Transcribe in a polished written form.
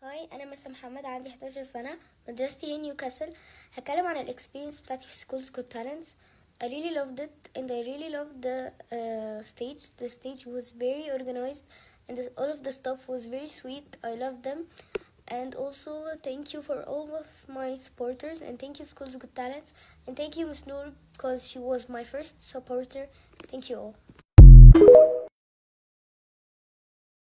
هاي أنا مس محمد، عندي 11 سنة، مدرستي هي نيوكاسل. هتكلم عن الاكسبيرينس بتاعتي في Schools Got Talents. I really loved it and I really loved the stage. The stage was very organized and all of the stuff was very sweet. I loved them. And also thank you for all of my supporters, and thank you Schools Got Talents, and thank you Miss Noor because she was my first supporter. Thank you all.